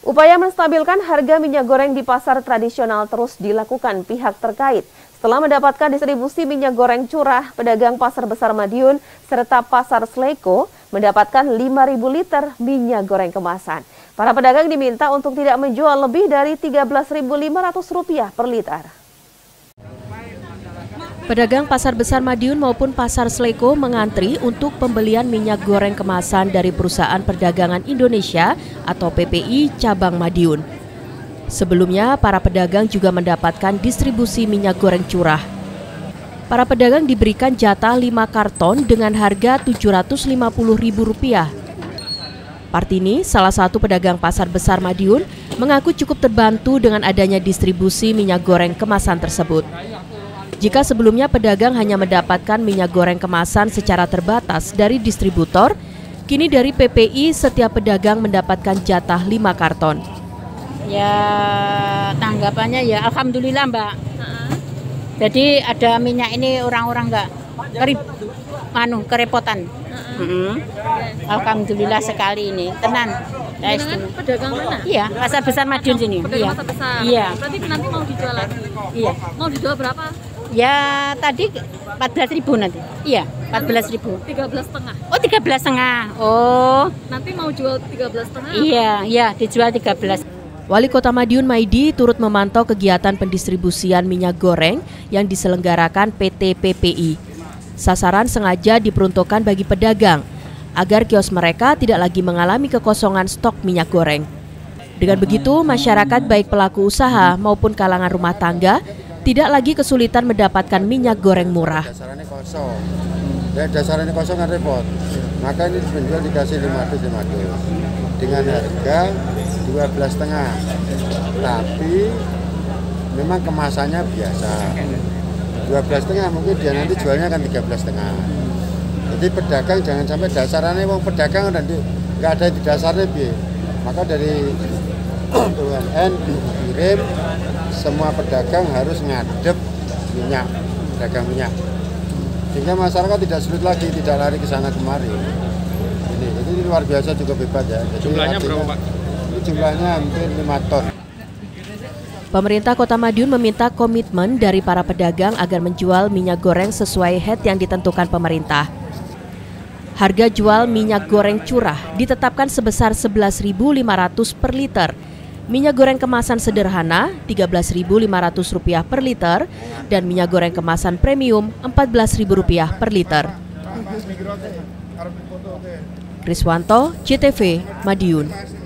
Upaya menstabilkan harga minyak goreng di pasar tradisional terus dilakukan pihak terkait. Setelah mendapatkan distribusi minyak goreng curah, pedagang Pasar Besar Madiun serta Pasar Sleko mendapatkan 5.000 liter minyak goreng kemasan. Para pedagang diminta untuk tidak menjual lebih dari Rp13.500 per liter. Pedagang Pasar Besar Madiun maupun Pasar Sleko mengantri untuk pembelian minyak goreng kemasan dari Perusahaan Perdagangan Indonesia atau PPI Cabang Madiun. Sebelumnya, para pedagang juga mendapatkan distribusi minyak goreng curah. Para pedagang diberikan jatah 5 karton dengan harga Rp750.000. Partini, salah satu pedagang Pasar Besar Madiun, mengaku cukup terbantu dengan adanya distribusi minyak goreng kemasan tersebut. Jika sebelumnya pedagang hanya mendapatkan minyak goreng kemasan secara terbatas dari distributor, kini dari PPI setiap pedagang mendapatkan jatah 5 karton. Ya, tanggapannya ya alhamdulillah, Mbak. Jadi ada minyak ini orang-orang nggak kerepotan. Alhamdulillah sekali ini, tenan. Pedagang mana? Iya, Pasar Besar Madiun sini. Pedagang Pasar Besar. Iya. Berarti nanti mau dijual lagi? Iya. Mau dijual berapa? Ya tadi 14.000 nanti. Iya, 14.000. 13,5. Oh, 13,5. Oh. Nanti mau jual 13,5? Iya, dijual 13. Wali Kota Madiun Maidi turut memantau kegiatan pendistribusian minyak goreng yang diselenggarakan PT PPI. Sasaran sengaja diperuntukkan bagi pedagang agar kios mereka tidak lagi mengalami kekosongan stok minyak goreng. Dengan begitu, masyarakat baik pelaku usaha maupun kalangan rumah tangga tidak lagi kesulitan mendapatkan minyak goreng murah. Dasarannya kosong, dasarannya kosong kan repot. Maka ini menjual dikasih 500 dengan harga 12,5. Tapi memang kemasannya biasa. 12,5 mungkin dia nanti jualnya kan 13,5. Jadi pedagang jangan sampai dasarannya wong pedagang dan nggak ada di dasarnya bi. Maka dari BUMN dikirim semua pedagang harus ngadep minyak, pedagang minyak. Sehingga masyarakat tidak sulit lagi, tidak lari ke sana kemari. Ini luar biasa cukup hebat ya. Jadi jumlahnya berapa, Pak? Ini jumlahnya hampir 5 ton. Pemerintah Kota Madiun meminta komitmen dari para pedagang agar menjual minyak goreng sesuai head yang ditentukan pemerintah. Harga jual minyak goreng curah ditetapkan sebesar Rp11.500 per liter. Minyak goreng kemasan sederhana Rp13.500 per liter dan minyak goreng kemasan premium Rp14.000 per liter. Riswanto, CTV, Madiun.